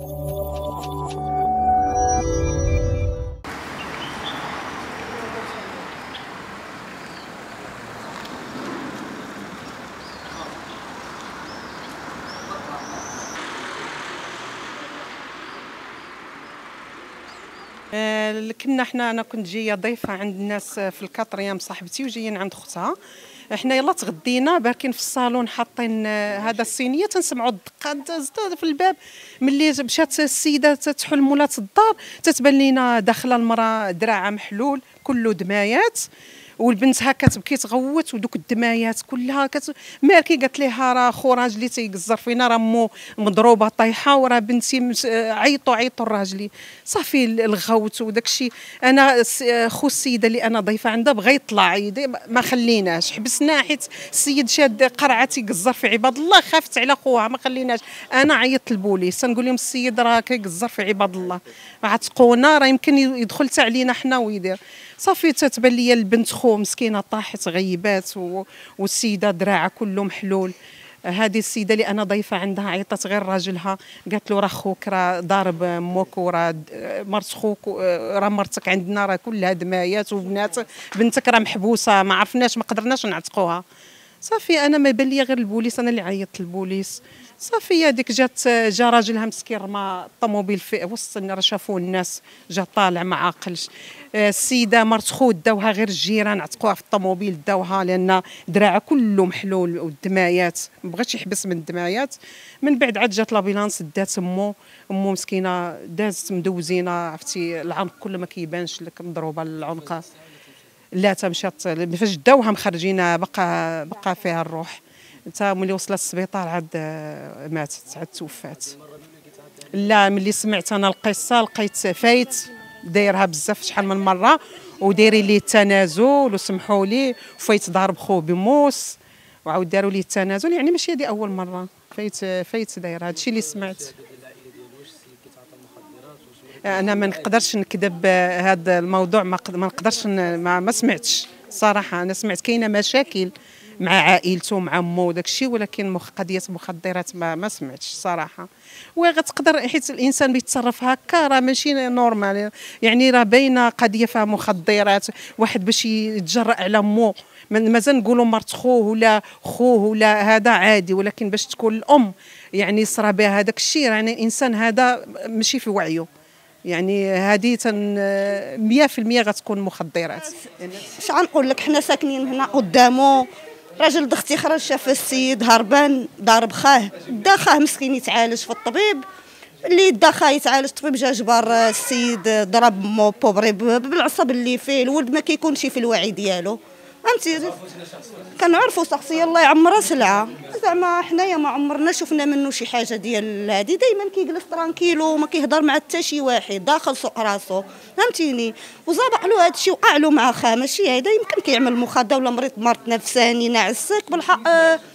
انا كنت جايه ضيفه عند الناس في الكاتريام صاحبتي وجايين عند اختها. احنا يلا تغدينا باكين في الصالون حاطين هذا الصينيه تنسمعوا الدقات في الباب. ملي مشات السيده تحل مولات الدار تتبان لينا داخله المراه دراعها محلول كله دمايات، والبنت هكا تبكي تغوت ودوك الدمايات كلها مالكي قالت ليها راه خو راجلي تيقزر فينا راه مو مضروبه طايحه وراه بنتي عيطوا الراجلي صافي الغوت وداك الشيء. انا خو السيده اللي انا ضيفه عندها بغى يطلع ما خليناش، حبسنا حيت السيد شاد قرعه تيقزر في عباد الله، خافت على خوها ما خليناش. انا عيطت للبوليس نقول لهم السيد راه كيقزر في عباد الله، عتقونا راه يمكن يدخل حتى علينا حنا ويدير. صافي تتبان لي البنت خو مسكينه طاحت غيبات والسيده دراعها كله محلول. هذه السيده اللي انا ضيفه عندها عيطت غير راجلها قالت له راه خوك راه ضارب امك وراه مرت خوك راه مرتك عندنا راه كلها دمايات وبنات بنتك راه محبوسه ما عرفناش ما قدرناش نعتقوها. صافي انا ما بان لي غير البوليس، انا اللي عيطت للبوليس. صافي هذيك جا راجلها مسكين رمى الطوموبيل في وسط راه شافوه الناس جا طالع ما عاقلش. السيده مرت خو داوها غير الجيران عتقوها في الطوموبيل داوها لان دراعها كله محلول والدمايات ما بغاش يحبس من الدمايات. من بعد عاد جات لابيلانس دات امه مسكينه دازت مدوزينه عرفتي العنق كله ما كيبانش لك مضروبه العنق. لا مشات فاش داوها مخرجينها بقى فيها الروح. حتى ملي وصلت للسبيطار عاد ماتت عاد توفات. لا ملي سمعت انا القصه لقيت فايت دايرها بزاف شحال من مره ودايرين ليه التنازل وسمحوا لي وفايت ضارب خوه بموس وعاود داروا ليه التنازل، يعني ماشي هذه اول مره فايت داير هادشي اللي سمعت. انا ما نقدرش نكذب هذا الموضوع، ما نقدرش ما سمعتش صراحه. انا سمعت كاينه مشاكل مع عائلته مع امه وداك الشيء، ولكن قضيه مخدرات ما سمعتش صراحه. وغتقدر حيت الانسان بيتصرف هكا راه ماشي نورمال، يعني راه باينه قضيه فيها مخدرات. واحد باش يتجرأ على امه مازال نقولوا مرت خوه ولا خوه ولا هذا عادي، ولكن باش تكون الام يعني صرا بها هذاك الشيء يعني الانسان هذا ماشي في وعيه، يعني هذه 100% غتكون مخدرات. اش غنقول لك، حنا ساكنين هنا قدامه. راجل دختي خرج شاف السيد هربان ضارب خاه، دا خاه مسكين يتعالج في الطبيب. اللي دا خاه يتعالج الطبيب جا جبر السيد ضرب مو بوبري بالعصب اللي فيه. الولد ما كيكونش في الوعي ديالو، فهمتي. كنعرفوا شخصيه الله يعمرها سلعه، زعما حنايا ما عمرنا شفنا منه شي حاجه ديال هذه. دائما كيجلس ترانكيلو وما كيهضر مع حتى شي واحد، داخل سوق راسو، فهمتيني. وزابق له هذا الشيء وقع له مع خاه، ماشي هذا يمكن كيعمل مخدر ولا مرض نفساني ناعسك بالحق.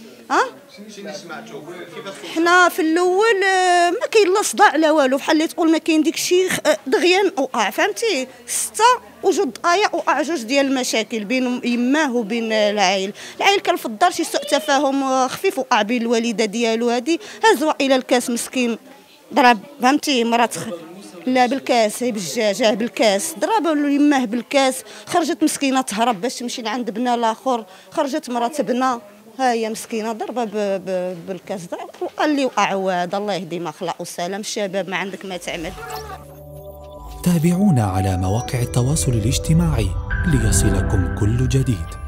حنا في الاول ما كاين لا صداع لا والو، بحال اللي تقول ما كاين ديك الشيء دغيا وقع، فهمتي. 6 وجوج دقائق وقع جوج ديال المشاكل بين يماه وبين العائل كان في الدار شي سوء تفاهم خفيف وقع بين الوالده ديالو. هذه هزوا الى الكاس مسكين ضرب، فهمتي. مرات لا بالكاس، هي بالجاجه بالكاس ضرب يماه بالكاس. خرجت مسكينه تهرب باش تمشي لعند بنا الاخر، خرجت مرات بنا ها هي مسكينه ضربه بالكاس وقال لي وقع واد. الله يهدي ما خلق والسلام. الشباب ما عندك ما تعمل. تابعونا على مواقع التواصل الاجتماعي ليصلكم كل جديد.